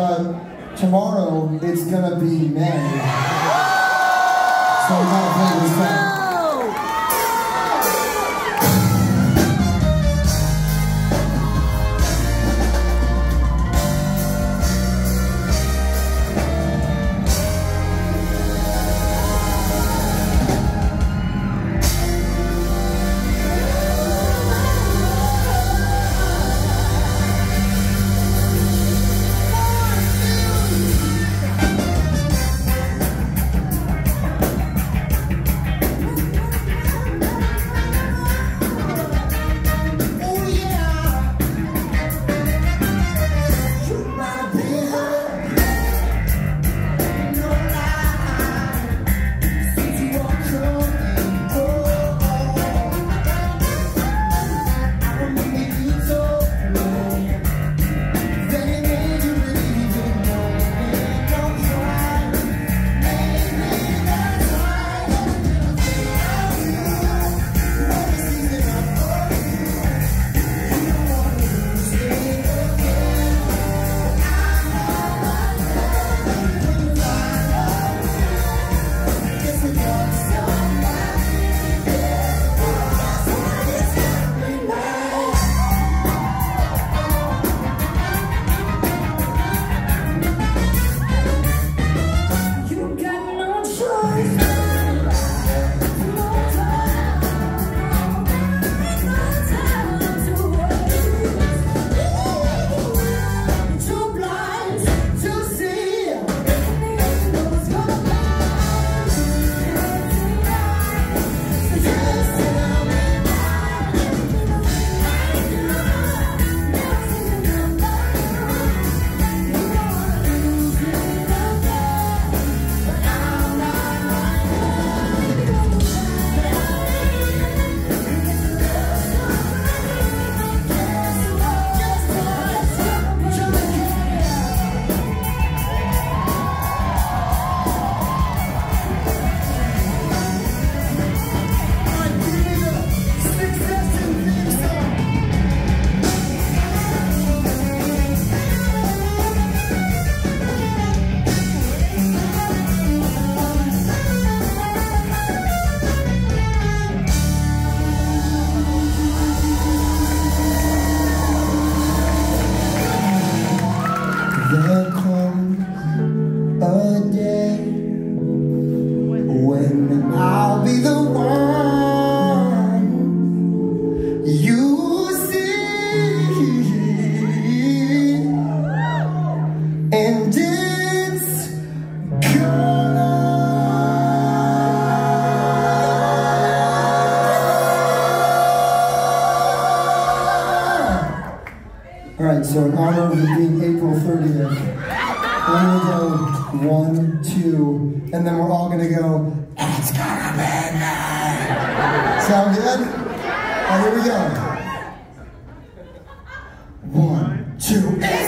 Tomorrow it's gonna be May. So I'm gonna play this time. There comes a day when I'll be the one you see, and it's gonna. Alright, so in honor of it being April 30th, I'm gonna go 1, 2, and then we're all gonna go, it's gonna be night. Sound good? Alright, here we go. 1, 2,